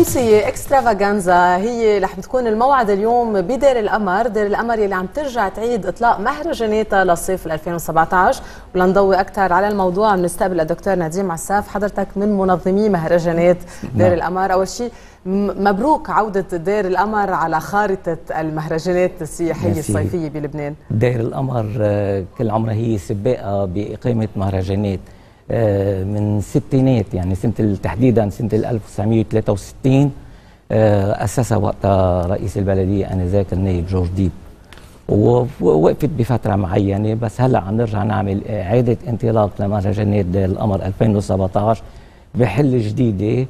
أمسية اكسترافاغانزا هي رح بتكون الموعد اليوم بدير القمر، دير القمر يلي عم ترجع تعيد إطلاق مهرجاناتها للصيف 2017. ولنضوي أكثر على الموضوع بنستقبل الدكتور نديم عساف، حضرتك من منظمي مهرجانات دير القمر. أول شيء مبروك عودة دير القمر على خارطة المهرجانات السياحية الصيفية بلبنان. دير القمر كل عمرها هي سباقة بإقامة مهرجانات من الستينات، يعني تحديدا سنة 1963 أسسها وقتها رئيس البلدية آنذاك النائب جورج ديب، ووقفت بفترة معينة. بس هلا عم نرجع نعمل إعادة انطلاق لمهرجانات دير القمر 2017 بحلة جديدة،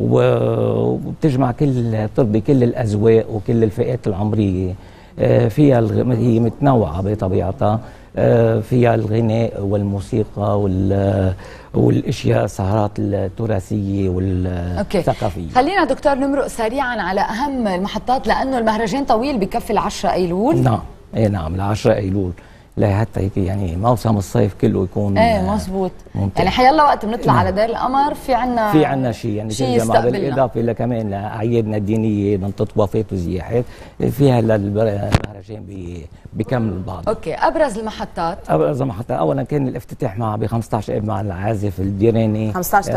وبتجمع ترضي كل الأذواق وكل الفئات العمرية. فيها هي متنوعة بطبيعتها، فيها الغناء والموسيقى والاشياء السهرات التراثيه والثقافيه. خلينا دكتور نمرق سريعا على اهم المحطات، لانه المهرجان طويل بكفي 10 ايلول. نعم نعم، ل 10 ايلول لحتى هيك يعني موسم الصيف كله يكون مزبوط. يعني حيالله وقت بنطلع على دير القمر في عنا شيء يعني تنجمع، بالاضافه لكمان لاعيادنا الدينيه من وفات وزياحات فيها المهرجان بكمل بعض. اوكي، ابرز المحطات اولا كان الافتتاح ب 15 اب مع العازف الديراني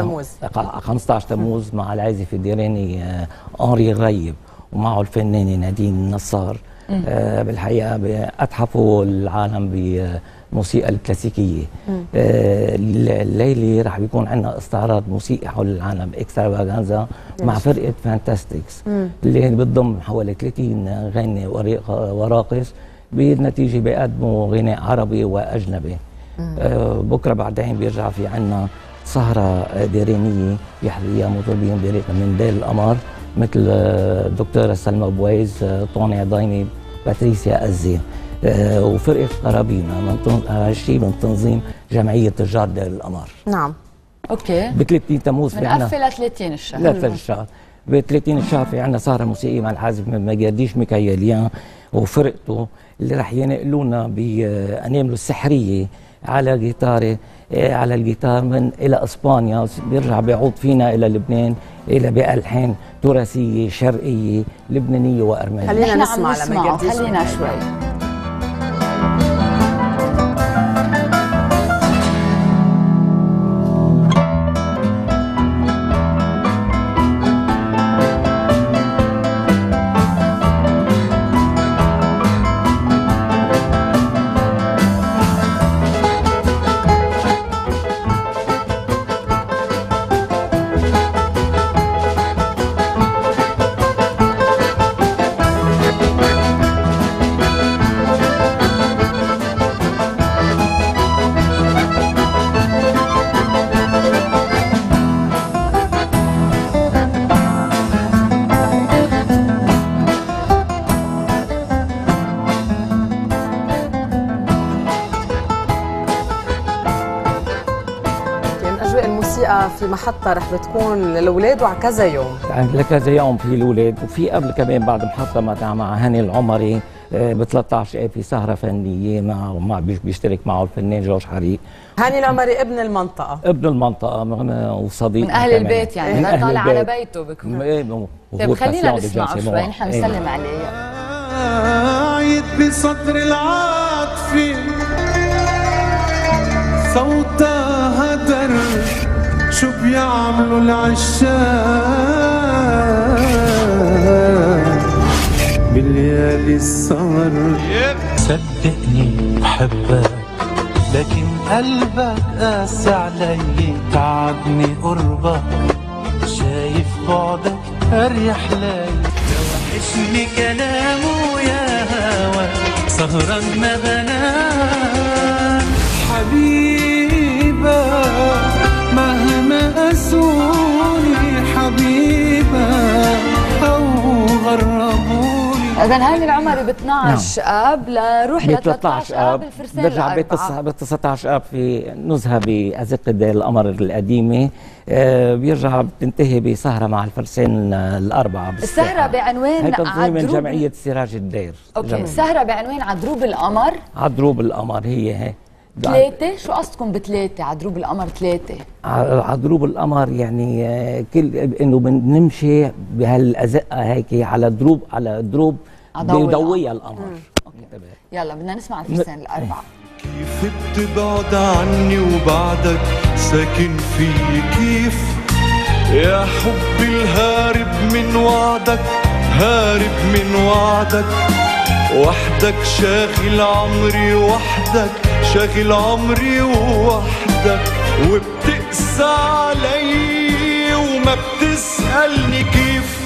15 تموز مع العازف الديراني أنري غريب، ومعه الفنانه نادين النصار. بالحقيقه اتحفوا العالم بالموسيقى الكلاسيكيه. الليله رح بيكون عندنا استعراض موسيقي حول العالم اكسترافاغانزا مع فرقه فانتاستكس اللي بتضم حوالي 30 غني وراقص، بالنتيجه بيقدموا غناء عربي واجنبي. بكره بعدين بيرجع في عندنا سهره ديرانيه يحظيها مطربين من دير القمر مثل الدكتوره سلمى بويز، طوني عضيمي، باتريسيا أزي، وفرقه قرابينا من تنظيم جمعيه تجار دير القمر. نعم. اوكي. ب 30 تموز في عندنا بنقفل 30 الشهر. لا 3 الشهر. ب 30 الشهر في عندنا سهره موسيقيه مع العازف مجاديش ميكايليان وفرقته اللي رح ينقلونا بانامله السحريه على الجيتار من الى اسبانيا، بيرجع بيعود فينا الى لبنان الى بالحان تراثيه شرقيه لبنانيه وارمنيه. خلينا نسمع خلينا شوي. في محطة رح بتكون للأولاد وعلى كذا يوم، يعني لكذا يوم في الأولاد، وفي قبل كمان بعد محطة مع هاني العمري ب 13 في سهرة فنية مع بيشترك معه الفنان جورج حريق. هاني العمري ابن المنطقة وصديق من أهل البيت، يعني لا طالع على بيته بكون. طيب خلينا نسمعه شوي، نحن نسلم عليه. عيد بسطر العاطفة صوتها هدر، شو بيعملوا العشاق بالليالي السهر. صدقني بحبك لكن قلبك قاسي علي، تعبني قربك شايف بعدك اريح لي. لو وحشني كلامه يا هوا سهران ما بنام، حبيبة مهما أسوني حبيبة أو غربوني. إذا هاني العمري ب 12 آب لروح ل 13 آب الفرسان برجع ب 19 آب في نزهة بأزقة دير القمر القديمة. بيرجع بتنتهي بسهرة مع الفرسان الأربعة. السهرة بعنوان تنظيم من جمعية سراج الدير. اوكي، السهرة بعنوان عدروب القمر. عدروب القمر هي 3 شو قصدكم ب3 على دروب القمر 3؟ على دروب القمر يعني كل انه بنمشي بهالازقه هيك على دروب بضوية القمر. يلا بدنا نسمع الفرسان الاربعه. كيف بتبعد عني وبعدك ساكن فيي، كيف يا حبي الهارب من وعدك، هارب من وعدك، وحدك شاغل عمري، وحدك شاغل عمري وحدك، وبتقسى علي وما بتسألني كيف.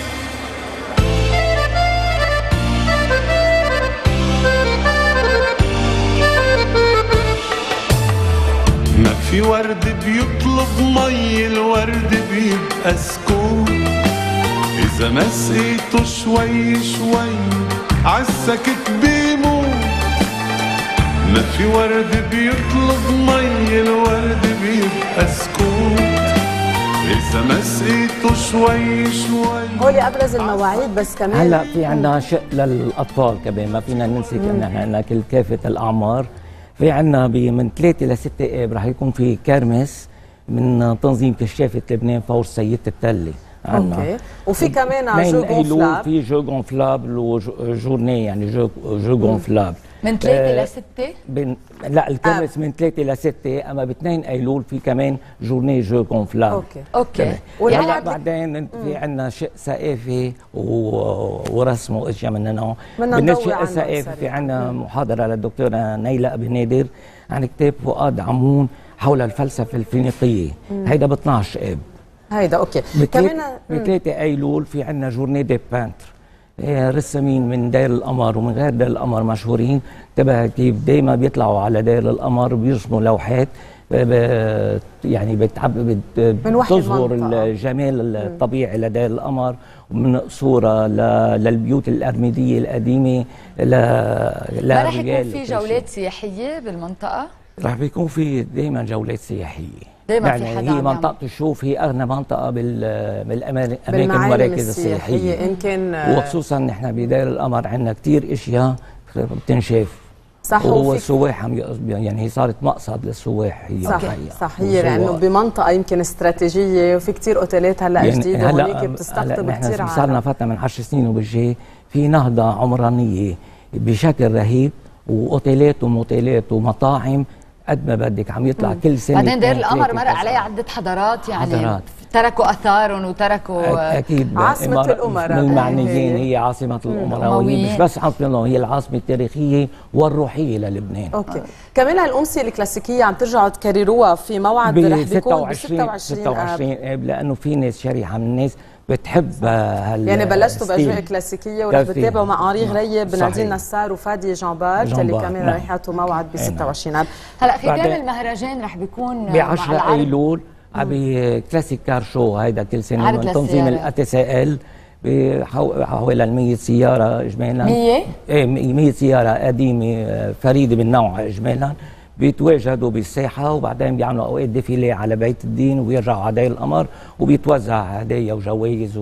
ما في ورد بيطلب مي، الورد بيبقى سكوت، إذا ما سقيته شوي شوي عالسكت بيموت. ما في ورد بيطلب مي، الورد بيبقى سكوت، إذا ما سقيته شوي شوي. هولي أبرز المواعيد بس كمان هلا في عندنا شق للأطفال كمان، ما فينا ننسى إن احنا عندنا كافة الأعمار. في عندنا من 3 ل 6 آب رح يكون في كرمس من تنظيم كشافة لبنان فور سيدة التلة. اوكي، وفي كمان جو غونفلاب، في جو غونفلابل وجورني يعني جو غونفلابل من 3 ل 6. لا الكرمس من 3 ل 6، اما ب 2 ايلول في كمان جورني جو غونفلابل. اوكي وهلا بعدين في عندنا شق ثقافي ورسم واشياء من نوع. بالنسبه للثقافي في عندنا محاضره للدكتوره نيلة ابي نادر عن كتاب فؤاد عمون حول الفلسفه الفينيقيه، هيدا ب 12 اب. هيدا اوكي. كمان ب 3 ايلول في عندنا جورني دي بانتر، رسامين من داير القمر ومن غير داير القمر مشهورين، تبع كيف دايما بيطلعوا على داير القمر وبيرسموا لوحات يعني بتظهر الجمال الطبيعي لداير القمر، ومن قصورة للبيوت الأرميدية القديمة ما رح يكون في جولات سياحية بالمنطقة؟ رح بيكون في دايما جولات سياحية، دايما يعني في حدا هي منطقة الشوف هي أغنى منطقة بالأماكن والمراكز السياحية يمكن، وخصوصا نحن بداير القمر عندنا كثير أشياء بتنشاف. صح، وهو السواح يعني هي صارت مقصد للسواح. هي صح هي لانه بمنطقه يمكن استراتيجيه، وفي كثير اوتيلات هلا يعني جديده هونيك بتستقطب كثير عالم. صار لنا فتره من 10 سنين وبالجاي في نهضه عمرانيه بشكل رهيب، واوتيلات وموتيلات ومطاعم قد ما بدك عم يطلع كل سنه. بعدين داير القمر مرق عليها عدة حضارات، يعني تركوا اثارهم وتركوا اكيد عاصمة الامراء المعنيين. هي عاصمة الامراء، وهي مش بس عاصمة الامراء، هي العاصمة التاريخية والروحية للبنان. اوكي كمان هالامسية الكلاسيكية عم ترجعوا تكرروها في موعد رح بيكون ب 26 آب، لانه في ناس شريحة من الناس بتحب يعني بلشتوا باجواء كلاسيكيه ورح بتتابعوا مع انري غريب، بنادين نصار وفادي جامبارت اللي كمان رح يحطوا موعد ب 26 آب. هلا ختام المهرجان رح بيكون ب 10 ايلول بكلاسيك كار شو، هيدا كل سنه من تنظيم الاتساءل حوالي 100 سياره اجمالا. 100 ايه 100 سياره قديمه فريده من نوعها اجمالا، بيتواجدوا بالساحه وبعدين بيعملوا اوقات ديفيلي على بيت الدين وبيرجعوا على داير القمر وبيتوزع هدايا وجوائز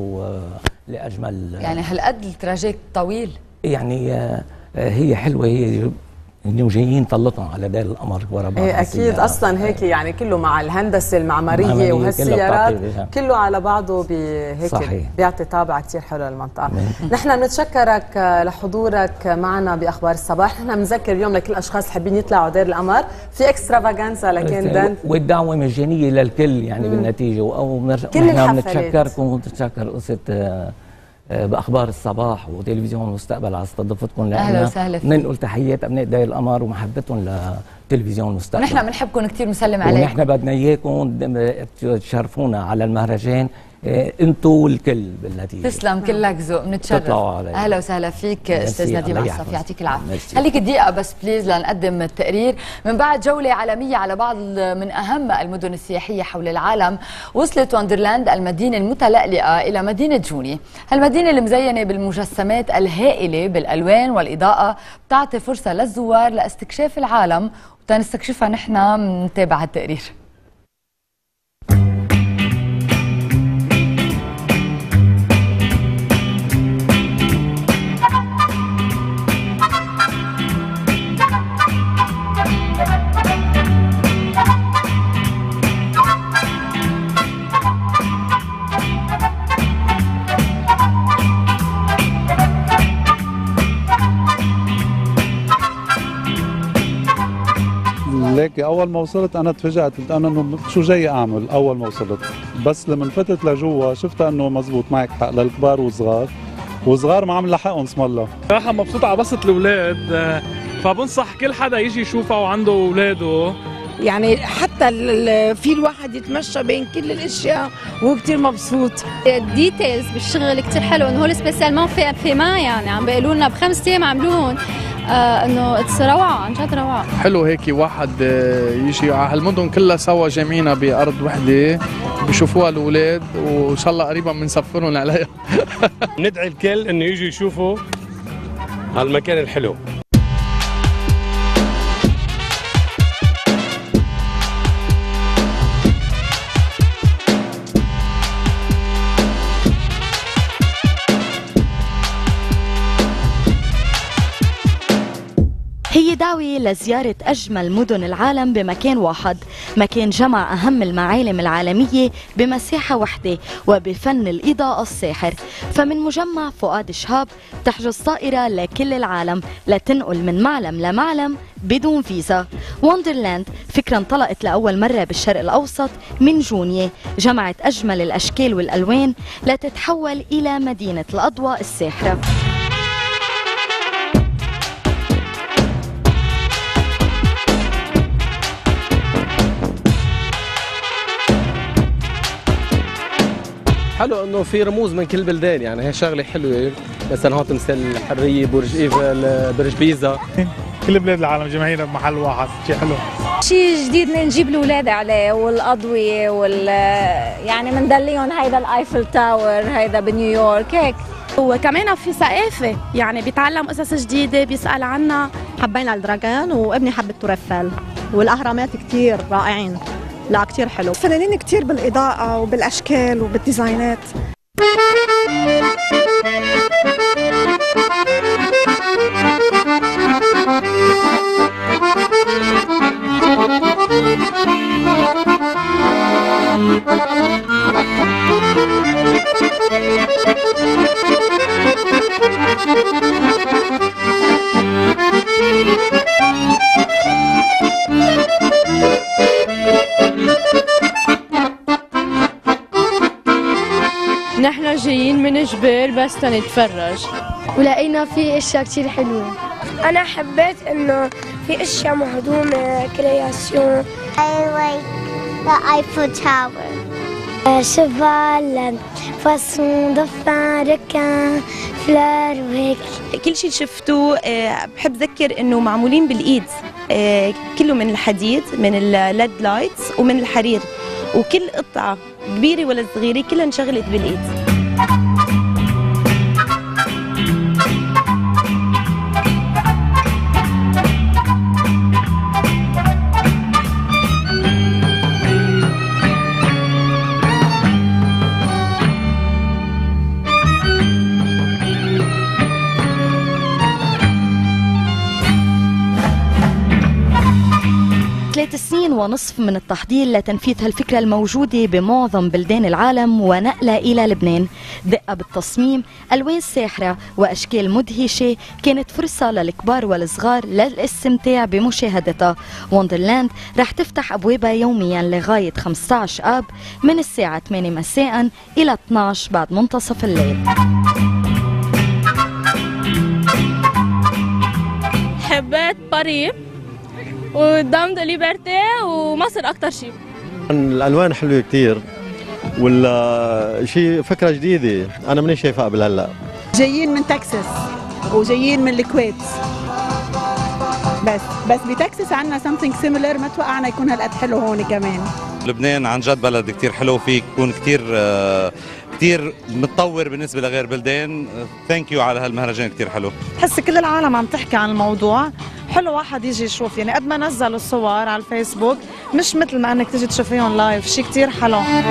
لاجمل. يعني هالقد التراجيك طويل؟ يعني هي حلوه، هي انه جايين طلتهم على داير القمر ورا بعض. اكيد اصلا هيك يعني كله مع الهندسه المعماريه وهالسيارات كله على بعضه هيك بيعطي طابع كثير حلو للمنطقه. نحن بنتشكرك لحضورك معنا باخبار الصباح. نحن بنذكر اليوم لكل الاشخاص اللي حابين يطلعوا داير القمر في اكسترافاغانزا لكن والدعوه مجانيه للكل يعني بالنتيجه. نحن بنتشكركم وبنتشكر قصه باخبار الصباح وتلفزيون المستقبل على استضافتكم لنا. اهلا وسهلا فيك. ننقل تحيات ابناء داير القمر ومحبتهم لتلفزيون المستقبل. ونحن بنحبكم كثير، بنسلم عليكم. ونحن بدنا اياكم تشرفونا على المهرجان، انتوا والكل بالنتيجه. تسلم، كلك ذوق، بنتشرف. اهلا وسهلا فيك استاذ نديم عصف، يعطيك العافيه. خليك دقيقه بس بليز لنقدم التقرير. من بعد جوله عالميه على بعض من اهم المدن السياحيه حول العالم، وصلت وندرلاند المدينه المتلألئه الى مدينه جوني. هالمدينه المزينه بالمجسمات الهائله بالالوان والاضاءه بتعطي فرصه للزوار لاستكشاف العالم، وتنستكشفها نحن بنتابع التقرير. ليكي اول ما وصلت انا تفاجأت، قلت انا انه شو جاي اعمل اول ما وصلت، بس لما فتت لجوا شفتها انه مزبوط، معك حق، للكبار وصغار ما عم لحقهم اسم الله. صراحة مبسوط على بسط الاولاد، فبنصح كل حدا يجي يشوفها وعنده اولاده. يعني حتى في الواحد يتمشى بين كل الاشياء وهو كثير مبسوط. الديتيلز بالشغل كثير حلو، انه هو سبيسيالمون في ما يعني عم بيقولوا لنا ب5 ايام عملوهم، انه اتس روعه، عن جد روعه. حلو هيك واحد يجي على هالمدن كلها سوا جامعينها بارض وحده بيشوفوها الاولاد، وان شاء الله قريبا بنسفرهم عليها. ندعي الكل انه يجوا يشوفوا هالمكان الحلو. هي دعوة لزيارة أجمل مدن العالم بمكان واحد، مكان جمع أهم المعالم العالمية بمساحة واحدة وبفن الإضاءة الساحر. فمن مجمع فؤاد شهاب تحجز طائرة لكل العالم لتنقل من معلم لمعلم بدون فيزا. وندرلاند فكرة انطلقت لأول مرة بالشرق الأوسط من جونية، جمعت أجمل الأشكال والألوان لتتحول إلى مدينة الأضواء الساحرة. حلو انه في رموز من كل بلدان، يعني هي شغله حلوه. مثلا هون تمثال الحريه، برج ايفل، برج بيزا، كل بلاد العالم جمعينا بمحل واحد، شيء حلو. شيء جديد نجيب الاولاد عليه، والاضويه يعني بندليهم هيدا الايفل تاور، هيدا بنيويورك هيك. وكمان في ثقافه، يعني بيتعلم قصص جديده، بيسال عنها. حبينا الدراجون وابني حب التوريفل، والاهرامات كثير رائعين، لا كتير حلو. فنانين كتير بالإضاءة وبالأشكال وبالديزاينات. نحن جايين من جبال بس تنتفرج، ولقينا في اشياء كثير حلوه. انا حبيت انه في اشياء مهضومه، كرياسيون. I like the Eiffel Tower. شيفال، فاسون، دفان، ركان، فلار وهيك. كل شيء شفته بحب ذكر انه معمولين بالايد، كله من الحديد، من الليد لايتس ومن الحرير، وكل قطعه كبيره ولا صغيره كلها انشغلت بالايد. ونصف من التحضير لتنفيذ هالفكرة الموجودة بمعظم بلدان العالم ونقلها إلى لبنان. دقة بالتصميم، ألوان ساحرة وأشكال مدهشة، كانت فرصة للكبار والصغار للاستمتاع بمشاهدتها. وندرلاند رح تفتح أبوابها يوميا لغاية 15 آب من الساعة 8 مساء إلى 12 بعد منتصف الليل. حبيت باريس ودام دو ليبرتي ومصر أكتر شيء. الألوان حلوة كتير، والشيء فكرة جديدة أنا ماني شايفها قبل هلا. جايين من تكساس وجايين من الكويت، بس بتكساس عندنا something similar، ما توقعنا يكون هالقد حلو هون كمان. لبنان عن جد بلد كتير حلو، فيه يكون كتير متطور بالنسبة لغير بلدان. ثانك يو على هالمهرجان كتير حلو. بحس كل العالم عم تحكي عن الموضوع، حلو واحد يجي يشوف. يعني قد ما نزلوا الصور على الفيسبوك مش مثل ما انك تيجي تشوفيهم لايف، شيء كتير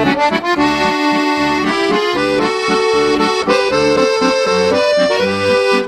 حلو.